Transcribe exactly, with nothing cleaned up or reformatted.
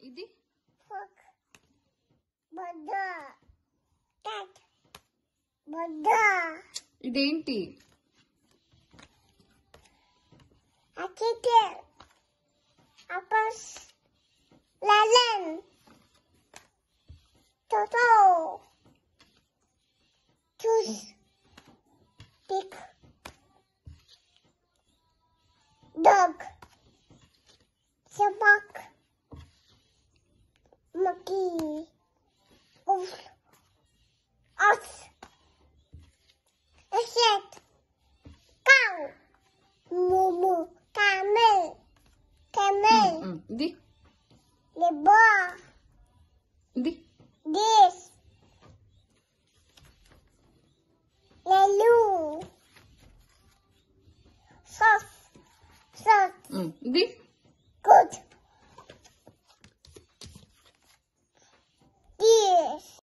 ఇది Fuck. Bada. Cat. ఇదేంటి? Akite. Apos. Lalen. Toto. Juice. Pig. Dog. Sebak. Monkey. Wolf. Ox. A shed. Cow. Moo moo. Camel. Camel. ఇది Liver. ఇది This. Lelu. Sauce. Sauce. ఇది